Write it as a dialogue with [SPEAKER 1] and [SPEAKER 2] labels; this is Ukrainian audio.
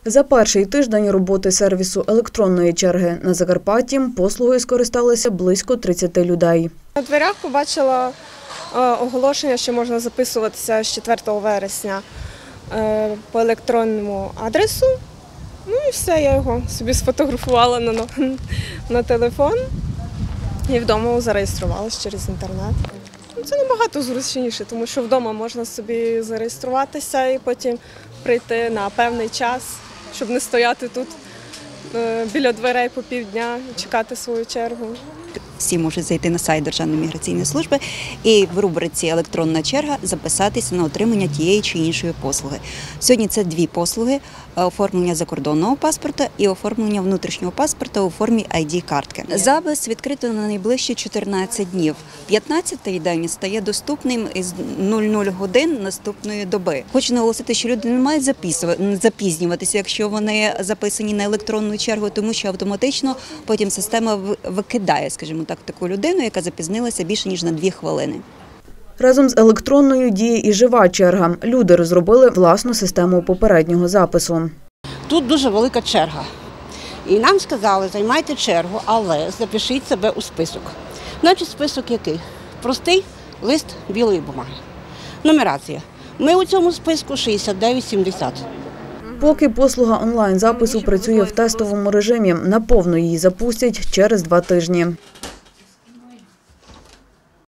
[SPEAKER 1] За перший тиждень роботи сервісу електронної черги на Закарпатті послугою скористалися близько 30 людей.
[SPEAKER 2] На дверях побачила оголошення, що можна записуватися з 4 вересня по електронному адресу. Ну і все, я його собі сфотографувала на телефон і вдома зареєструвалася через інтернет. Це набагато зручніше, тому що вдома можна собі зареєструватися і потім прийти на певний час, щоб не стояти тут біля дверей по півдня і чекати свою чергу.
[SPEAKER 3] Всі можуть зайти на сайт Державної міграційної служби і в рубриці «Електронна черга» записатися на отримання тієї чи іншої послуги. Сьогодні це дві послуги – оформлення закордонного паспорта і оформлення внутрішнього паспорта у формі ID-картки. Запис відкрито на найближчі 14 днів. 15-й день стає доступним із 00 годин наступної доби. Хочу наголосити, що люди не мають запізнюватися, якщо вони записані на електронну чергу, тому що автоматично потім система викидає, скажімо так, таку людину, яка запізнилася більше, ніж на 2 хвилини.
[SPEAKER 1] Разом з електронною діє і жива черга. Люди розробили власну систему попереднього запису.
[SPEAKER 4] Тут дуже велика черга. І нам сказали, займайте чергу, але запишіть себе у список. Значить, список який? Простий лист білої бумаги. Нумерація. Ми у цьому списку 6970.
[SPEAKER 1] Поки послуга онлайн-запису працює в тестовому режимі, наповну її запустять через 2 тижні.